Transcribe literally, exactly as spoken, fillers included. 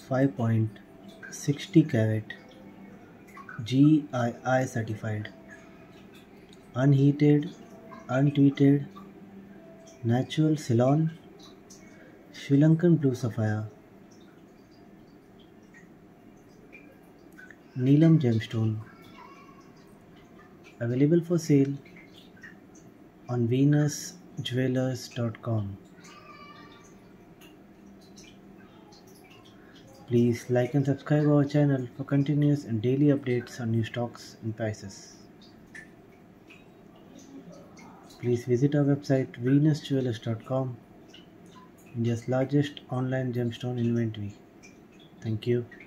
five point six zero carat G I I certified, unheated, untreated, natural Ceylon, Sri Lankan blue sapphire, Neelam gemstone, available for sale on venus jewelers dot com. Please like and subscribe our channel for continuous and daily updates on new stocks and prices. Please visit our website venus jewelers dot com, India's largest online gemstone inventory. Thank you.